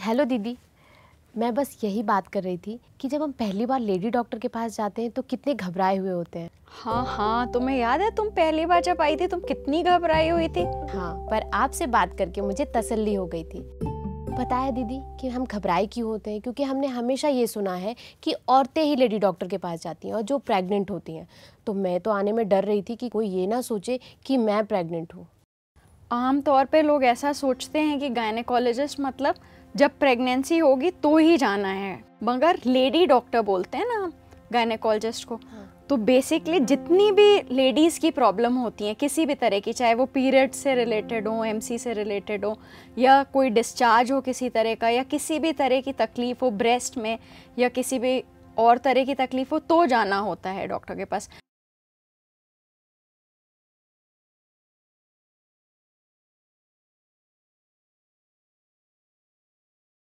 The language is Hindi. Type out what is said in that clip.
हेलो दीदी, मैं बस यही बात कर रही थी कि जब हम पहली बार लेडी डॉक्टर के पास जाते हैं तो कितने घबराए हुए होते हैं। हाँ हाँ, तुम्हें याद है तुम पहली बार जब आई थी तुम कितनी घबराई हुई थी। हाँ, पर आपसे बात करके मुझे तसल्ली हो गई थी। पता है दीदी कि हम घबराए क्यों होते हैं? क्योंकि हमने हमेशा ये सुना है कि औरतें ही लेडी डॉक्टर के पास जाती हैं और जो प्रेग्नेंट होती हैं। तो मैं तो आने में डर रही थी कि कोई ये ना सोचे कि मैं प्रेग्नेंट हूँ। आम तौर पे लोग ऐसा सोचते हैं कि गायनेकोलॉजिस्ट मतलब जब प्रेगनेंसी होगी तो ही जाना है, मगर लेडी डॉक्टर बोलते हैं ना गायनेकोलॉजिस्ट को। तो बेसिकली जितनी भी लेडीज़ की प्रॉब्लम होती हैं किसी भी तरह की, चाहे वो पीरियड से रिलेटेड हो, एमसी से रिलेटेड हो, या कोई डिस्चार्ज हो किसी तरह का, या किसी भी तरह की तकलीफ़ हो ब्रेस्ट में, या किसी भी और तरह की तकलीफ हो, तो जाना होता है डॉक्टर के पास।